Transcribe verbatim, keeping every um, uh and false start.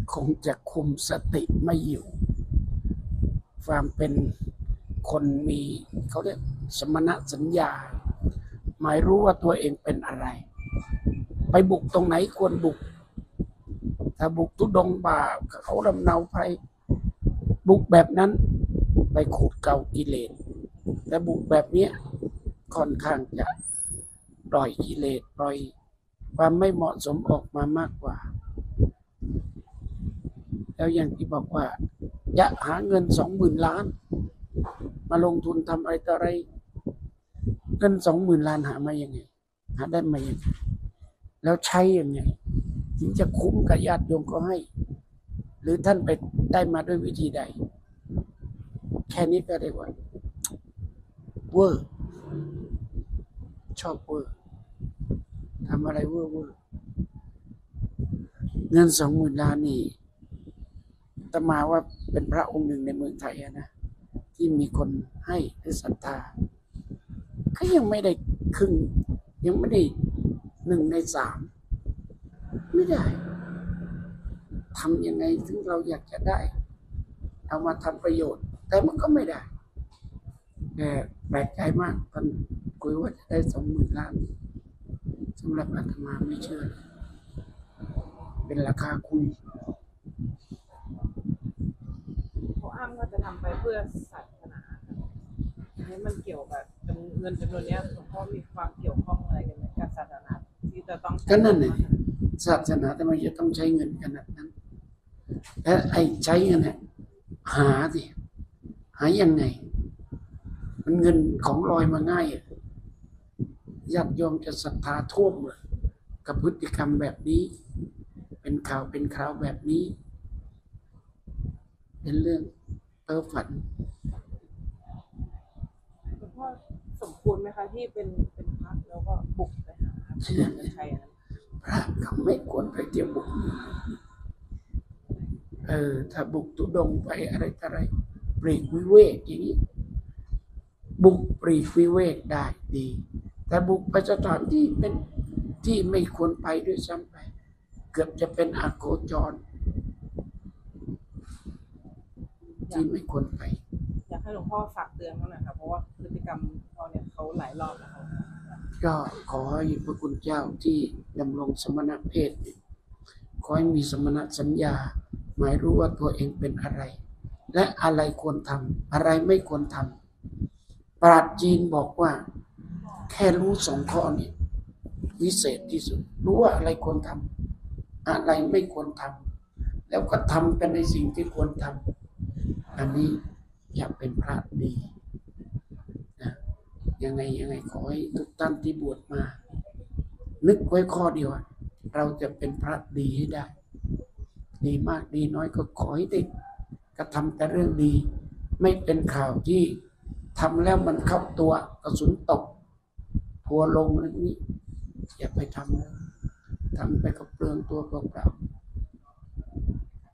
คงจะคุมสติไม่อยู่ความเป็นคนมีเขาเรียกสมณสัญญาหมายรู้ว่าตัวเองเป็นอะไรไปบุกตรงไหนควรบุกถ้าบุกทุดงป่าเขาลำเนาไพรบุกแบบนั้นไปขูดเกากิเลสแต่บุกแบบนี้ค่อนข้างจะปล่อยกิเลสปล่อยความไม่เหมาะสมออกมามากกว่าแล้วอย่างที่บอกว่าจะหาเงินสองหมื่นล้านมาลงทุนทำอะไรต่ออะไรเงินสองหมื่นล้านหามายังไงหาได้มายังไงแล้วใช้ยังไงถึงจะคุ้มกับญาติโยมก็ให้หรือท่านไปได้มาด้วยวิธีใดแค่นี้ก็ได้ว่าเวอร์ชอบเวอร์ทำอะไรเวอร์เวอร์เงินสองหมื่นล้านนี่อาตมาว่าเป็นพระองค์หนึ่งในเมืองไทยนะที่มีคนให้ด้วยศรัทธาเขายังไม่ได้ครึ่งยังไม่ได้หนึ่งในสามไม่ได้ทำยังไงถึงเราอยากจะได้เอามาทำประโยชน์แต่มันก็ไม่ได้แต่แปลกใจมากตอนคุยว่าจะได้สองหมื่นล้านสำหรับอาตมาไม่เชื่อเป็นราคาคุยเขาอ้างว่าจะทำไปเพื่อศาสนาอันนี้มันเกี่ยวกับเงินจำนวนนี้หลวงพ่อมีความเกี่ยวข้องอะไรกันไหมกับศาสนาที่จะต้องก็นั่นเลยศาสนาทำไมจะต้องใช้เงินขนาดนั้นแต่ไอ้ใช้เงินเนี่ยหาสิหายังไงมันเงินของลอยมาง่ายญาติโยมจะศรัทธาท่วมเลยกับพฤติกรรมแบบนี้เป็นข่าวเป็นคราวแบบนี้เป็นเรื่องเพ้อฝันหลวงพ่อสมควรไหมคะที่เป็นเป็นพระแล้วก็บุกไปหาพระใช่นั้นพระเขาไม่ควรไปเที่ยวบุกเออถ้าบุกตุดงไปอะไรอะไรปรีกวิเวกอย่างนี้บุกปรีกวิเวกได้ดีแต่บุกไปสถานที่เป็นที่ไม่ควรไปด้วยซ้ำไปเกือบจะเป็นอโคจรที่ไม่ควรไปอยากให้หลวงพ่อฝากเตือนเขาหน่อยครับเพราะว่าพฤติกรรมเขาเนี่ยเขาหลายรอบแล้วก็ขอให้พระคุณเจ้าที่ดำรงสมณเพศขอให้มีสมณสัญญาหมายรู้ว่าตัวเองเป็นอะไรและอะไรควรทำอะไรไม่ควรทำปราชญ์จีนบอกว่าแค่รู้สองข้อนี้วิเศษที่สุดรู้ว่าอะไรควรทำอะไรไม่ควรทำแล้วก็ทำกันในสิ่งที่ควรทำอันนี้อยากเป็นพระดีนะยังไงยังไงขอให้ทุกท่านที่บวชมานึกไว้ข้อเดียวเราจะเป็นพระดีให้ได้ดีมากดีน้อยก็ขอให้ได้กระทำแต่เรื่องดีไม่เป็นข่าวที่ทำแล้วมันเข้าตัวกระสุนตกทัวลงอะไรนี้อย่าไปทำทำไปกับเปลืองตัวเปล่าๆ